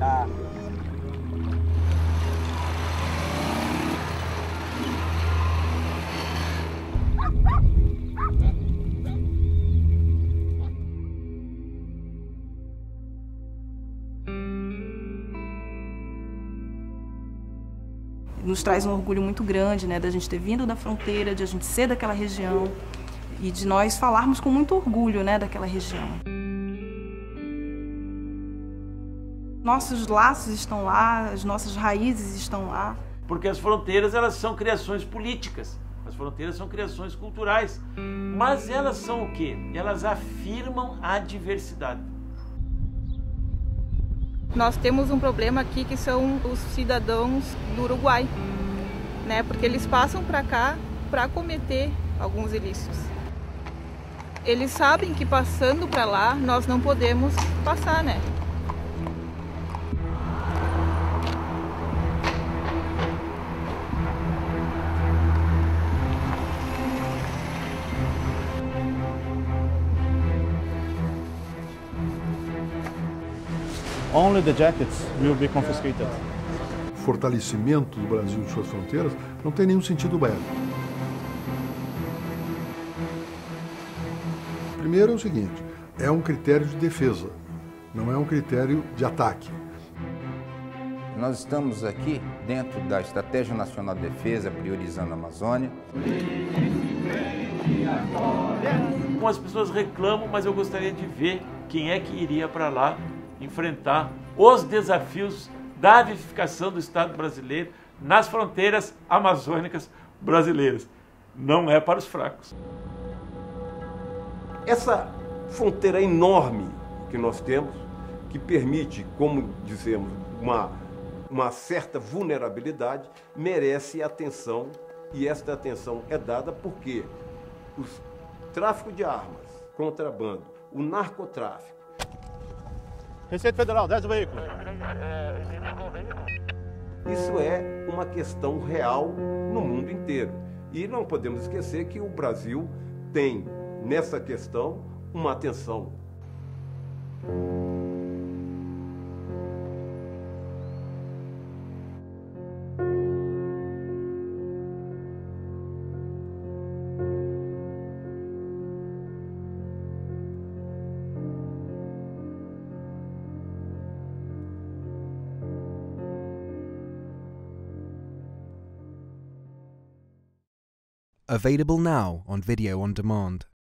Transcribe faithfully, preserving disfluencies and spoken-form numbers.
Tá. Nos traz um orgulho muito grande, né, da gente ter vindo da fronteira, de a gente ser daquela região e de nós falarmos com muito orgulho, né, daquela região. Nossos laços estão lá, as nossas raízes estão lá. Porque as fronteiras, elas são criações políticas, as fronteiras são criações culturais, mas elas são o quê? Elas afirmam a diversidade. Nós temos um problema aqui que são os cidadãos do Uruguai, né? Porque eles passam para cá para cometer alguns ilícitos. Eles sabem que passando para lá nós não podemos passar, né? Only the jackets will be confiscated. O fortalecimento do Brasil de suas fronteiras não tem nenhum sentido bélico. Primeiro é o seguinte, é um critério de defesa, não é um critério de ataque. Nós estamos aqui dentro da Estratégia Nacional de Defesa, priorizando a Amazônia. As pessoas reclamam, mas eu gostaria de ver quem é que iria para lá enfrentar os desafios da vivificação do Estado brasileiro nas fronteiras amazônicas brasileiras. Não é para os fracos. Essa fronteira enorme que nós temos, que permite, como dizemos, uma, uma certa vulnerabilidade, merece atenção, e esta atenção é dada porque o tráfico de armas, contrabando, o narcotráfico, Receita Federal, desce o veículo. isso é uma questão real no mundo inteiro. E não podemos esquecer que o Brasil tem, nessa questão, uma atenção. Available now on video on demand.